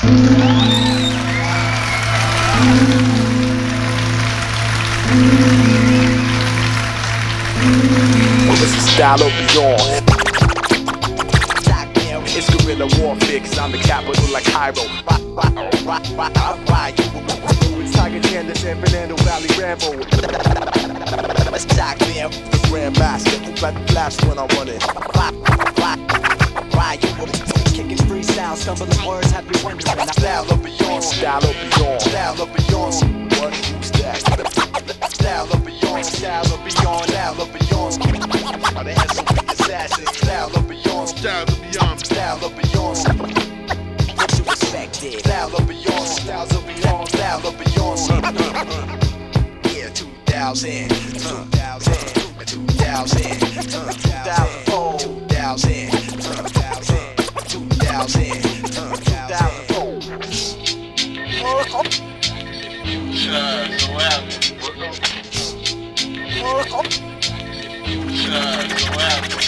This is style of beyond. It's guerrilla warfare, cause I'm the capital like Cairo. It's Tiger Candace and Fernando Valley Rambo. Let's talk there. The Grandmaster, who got the blast when I want it. Kicking freestyle, stumbling words, have you wondering. Style of beyond, style of beyond, style of beyond. What? Who's that? Style of beyond, style of beyond, style of beyond. Are the SOB assassins? Style of beyond, style of beyond, style of beyond. What you expected? Style of beyond, styles of beyond, style of beyond. Yeah, 2000, 2000, 2000, 2004, 2000, 2000, 2004. Future, so